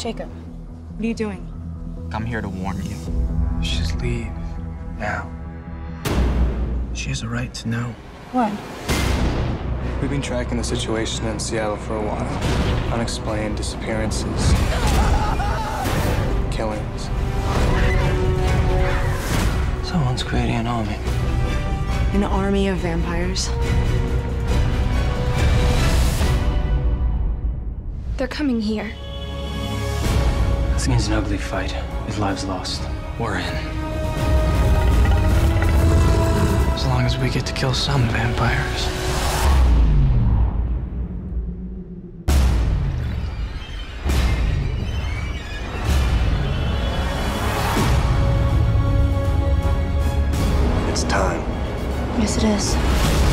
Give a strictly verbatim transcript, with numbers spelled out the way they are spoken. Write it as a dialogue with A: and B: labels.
A: Jacob, what are you doing?
B: I'm here to warn you.
C: Just leave. Now. She has a right to know.
A: What?
C: We've been tracking the situation in Seattle for a while. Unexplained disappearances. Killings. Someone's creating an army.
A: An army of vampires?
D: They're coming here.
E: This means an ugly fight with lives lost. We're in.
C: As long as we get to kill some vampires. It's time.
D: Yes, it is.